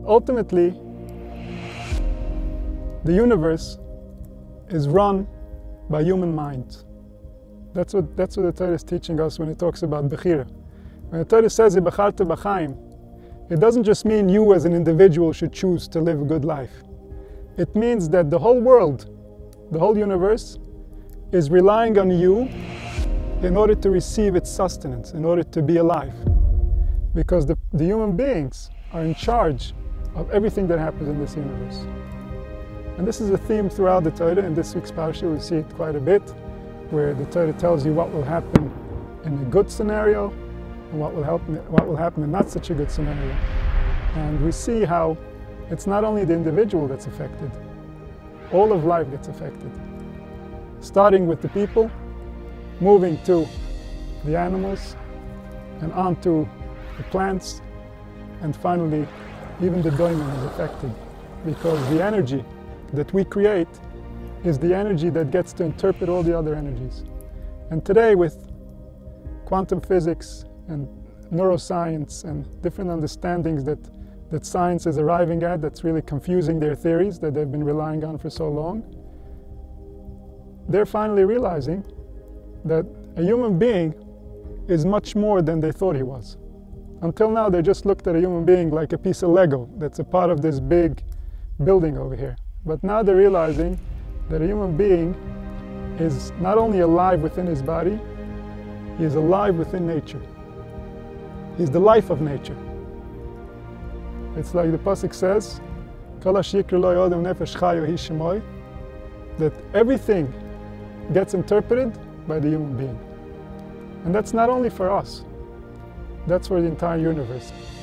Ultimately, the universe is run by human minds. That's what the Torah is teaching us when it talks about Bechira. When the Torah says Becharta b'chaim, it doesn't just mean you as an individual should choose to live a good life. It means that the whole world, the whole universe, is relying on you in order to receive its sustenance, in order to be alive. Because the human beings are in charge of everything that happens in this universe. And this is a theme throughout the Torah. In this week's parsha we see it quite a bit, where the Torah tells you what will happen in a good scenario and what will happen in not such a good scenario. And we see how it's not only the individual that's affected, all of life gets affected. Starting with the people, moving to the animals, and on to the plants, and finally even the doimen is affected, because the energy that we create is the energy that gets to interpret all the other energies. And today, with quantum physics and neuroscience and different understandings that science is arriving at, that's really confusing their theories that they've been relying on for so long, they're finally realizing that a human being is much more than they thought he was. Until now, they just looked at a human being like a piece of Lego that's a part of this big building over here. But now they're realizing that a human being is not only alive within his body, he is alive within nature. He's the life of nature. It's like the pasuk says, that everything gets interpreted by the human being. And that's not only for us, that's for the entire universe.